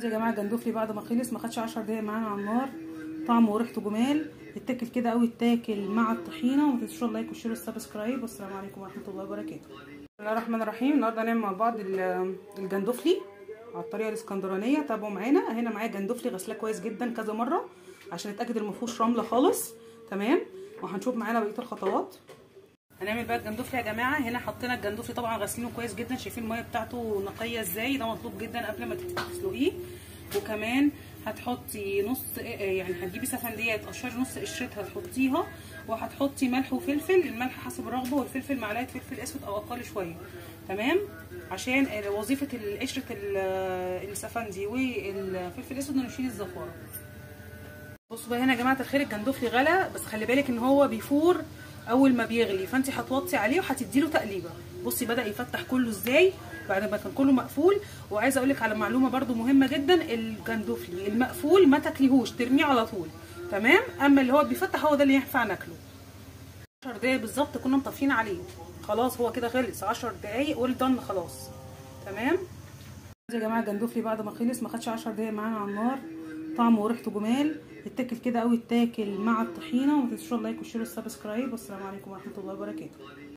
يا جماعه الجندوفلي بعد ما خلص ما خدش 10 دقايق معانا على النار. طعمه وريحته جمال، يتاكل كده او يتاكل مع الطحينه. وما تنسوش اللايك والشير والسبسكرايب، والسلام عليكم ورحمه الله وبركاته. بسم الله الرحمن الرحيم. النهارده هنعمل مع بعض الجندوفلي على الطريقه الاسكندرانيه. تابعوا معانا. هنا معايا جندوفلي غسلاه كويس جدا كذا مره عشان اتاكد ان مفيهوش رمله خالص. تمام. وهنشوف معانا بقيه الخطوات. هنعمل بقى الجندوفلي يا جماعه. هنا حطينا الجندوفلي طبعا غاسلينه كويس جدا، شايفين الميه بتاعته نقيه ازاي، ده مطلوب جدا قبل ما تسلقيه. وكمان هتحطي نص، يعني هتجيبي سفنديات قشري نص قشرتها تحطيها، وهتحطي ملح وفلفل، الملح حسب الرغبه والفلفل معلقه فلفل اسود او اقل شويه. تمام. عشان وظيفه قشره السفندي والفلفل الاسود انه يشيل الزفاره. بصوا بقى هنا يا جماعه الخير، الجندوفلي غلى، بس خلي بالك ان هو بيفور اول ما بيغلي، فانت هتوطي عليه وهتديله تقليبه. بصي بدا يفتح كله ازاي بعد ما كان كله مقفول. وعايزه اقول لك على معلومه برده مهمه جدا، الجندوفلي المقفول ما تاكليهوش، ترميه على طول. تمام. اما اللي هو بيفتح هو ده اللي ينفع ناكله. 10 دقايق بالظبط كنا مطفين عليه. خلاص هو كده خلص 10 دقايق والدن خلاص. تمام يا جماعه الجندوفلي بعد ما خلص ما خدش 10 دقايق معانا على النار. طعمه وريحته جمال، يتاكل كده او يتاكل مع الطحينه. وما تنسوش اللايك والشير والسبسكرايب، والسلام عليكم ورحمه الله وبركاته.